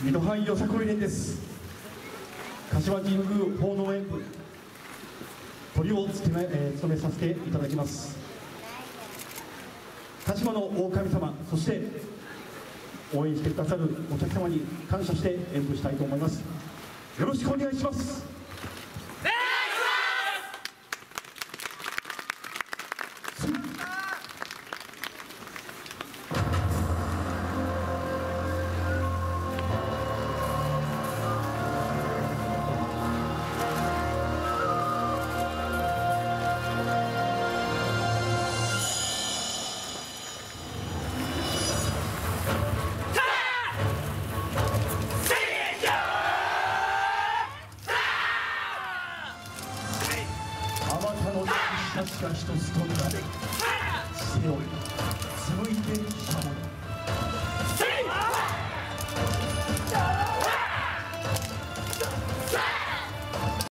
水戸藩よさこい連です。柏神宮奉納演舞トリを務めさせていただきます。鹿島の大神様、そして応援してくださるお客様に感謝して演舞したいと思います。よろしくお願いします。あまたの力一つ飛んだ背を紡いで